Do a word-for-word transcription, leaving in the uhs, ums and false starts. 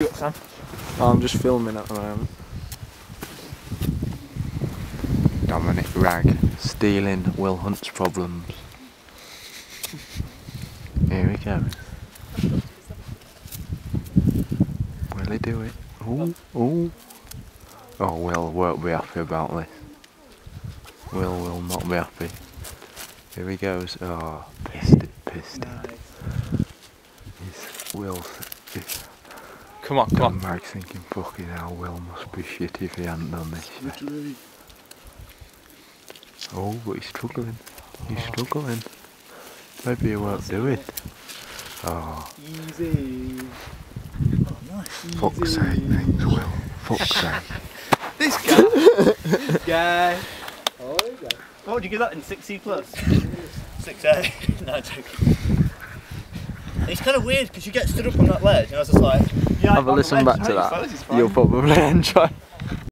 Sam? Oh, I'm just filming at the moment. Dominic Rag stealing Will Hunt's problems. Here he goes. Will he do it? Oh, oh. Oh, Will won't be happy about this. Will will not be happy. Here he goes. Oh, pissed it, pissed it. He's Will. He's Come on, come on. Mike's thinking, fucking hell, Will must be shit if he hadn't done this. Oh, but he's struggling. He's struggling. Maybe he won't do it. Oh. Easy. Fuck's sake, things, Will. Fuck's sake. This guy. This guy. Oh, yeah. What would you give that in six C plus? six A. No, I'm joking. It's kind of weird because you get stood up on that ledge and I was just like, yeah, Have a listen back to that. You'll probably enjoy.